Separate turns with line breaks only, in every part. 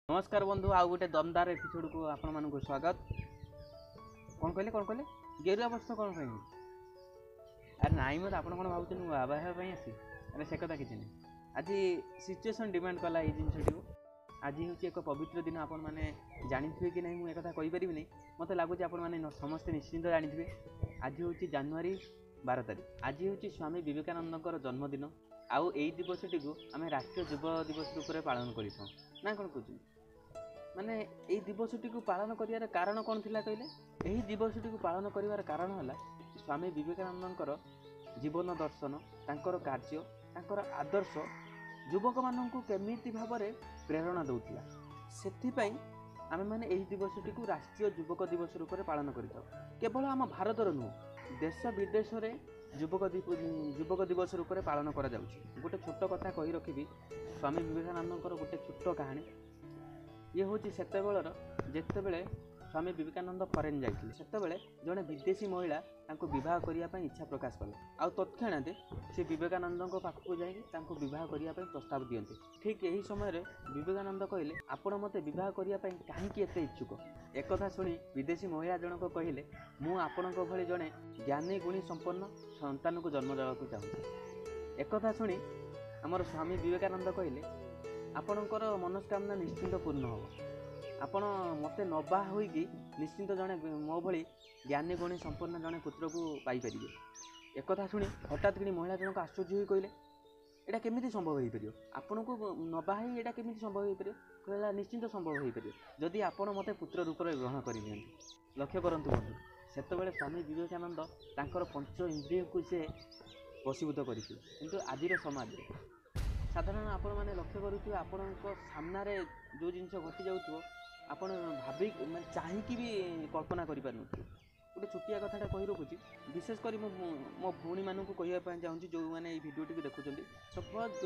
नमस्कार बंधु आउ गोटे दमदार एपिसोड को आपण मानक स्वागत। कौन कहले गेरुआ वस्त्र कौन कहेंगे? अरे नाई मत आप भावुँ बाबा आसी अरे से कथा किसी नहीं। आज सिचुएसन डिमांड कला ये जिनटी को आज हूँ एक पवित्र दिन। आपण मैंने जानी कि नहीं मुझे कथा कहीपरि नहीं। मत लगुच आपने समस्ते निश्चिंत जानी। आज हूँ जानुरी 12 तारीख। आज हूँ स्वामी विवेकानंद जन्मदिन। आउ यही दिवसटी को आम राष्ट्रीय युव दिवस रूप में पालन कर ना कौन कह माने यही दिवसटी को पालन कर कारण कौन थिला कहले? यही दिवसटी को पालन कर कारण है स्वामी विवेकानंदर जीवन दर्शन, तांकर कार्य, तांकर आदर्श युवक मानक केमिति भाव में प्रेरणा दौला। से आम मैंने यही दिवसटी को राष्ट्रीय युवक दिवस रूप में पालन कर केवल आम भारतर नुह देश विदेश में युवक दिवस रूप में पालन करा जाउछि। गोटे छोट कथा कही रखी स्वामी विवेकानंदर गोटे छोट कहानी। ये हूँ सेतेबेलर जितेबले स्वामी विवेकानंद फरेन जाइए सेतेबले जड़े विदेशी महिला बह करने इच्छा प्रकाश कले। आ तत्क्षणात से विवेकानंद पाखक जा बह करने प्रस्ताव दियंते। ठीक यही समय विवेकानंद कहले आपण मते बह करने कहीं एत इच्छुक? एक कथा शुणी विदेशी महिला जनक कहले मु आपण भली जड़े ज्ञानी गुणी संपन्न संतान को जन्म देवाक चाहूँ। एक कथा शुणी आमर स्वामी विवेकानंद कहले आपणकर मनस्कामना निश्चिंत पूर्ण हो। आपण मते नबा होइकी निश्चिंत जड़े मो भली ज्ञानी गुणी संपन्न जड़े पुत्र को पाइपर। एक कथा शुणी हठात कि महिला जनक आश्चर्य हो कहले एटा केमिति संभव हो पार? आपन को नबा एटा केमिति संभव हो पार? कहला निश्चिंत संभव हो पार जदि आपण मते पुत्र रूप में ग्रहण कर। लक्ष्य करंतु बंधु सेतेबेले स्वामी विवेकानंद तांकर पंच इंद्रिय को से वशीभूत करथिले। किंतु आजिर समाज साधारण आपण मैंने लक्ष्य करुवे आपण सामने जो जिनस घटी जाऊ आपण भाविक चाहिए भी कल्पना करें। गोटे छुटिया कथाटा कही रखुची विशेषकर मो भौणी मानक कहवाई चाहूँगी जो मैंने ये भिडियो देखुं। सपोज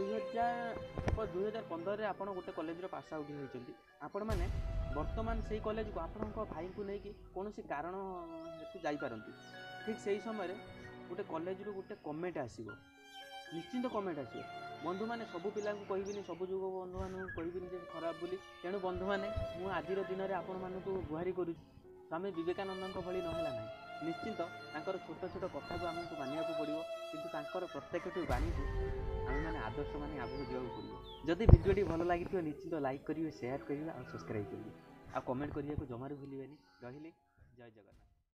2015 आप गोटे कॉलेज पास आउट होती आपण मैंने वर्तमान से कॉलेज को आपण भाई को लेकिन कौन कारण हेतु जापारती। ठीक से ही समय गोटे कॉलेज रू गोटे कमेंट आसो निश्चिंत कमेंट आसो बंधु मैंने सबू पिला कहबिनी सबू युग बंधु मानू कहबिनी खराब बोली। तेणु बंधु मैंने मु आजिर दिन में आपण मानक गुहारी करुँ स्वामी विवेकानंद भली नहला ना। निश्चिंत तांकर छोट छोट कथा को आमको मानिया पड़ो किंतु तांकर प्रत्येक बाणी को आम मैंने आदर्श माने आगू जावाक पड़ो। जदि वीडियोटी भल लगी निश्चिंत लाइक करेंगे, शेयर करेंगे और सब्सक्राइब करेंगे आ कमेंट करने को जमार भूलें। रही जय जगन्नाथ।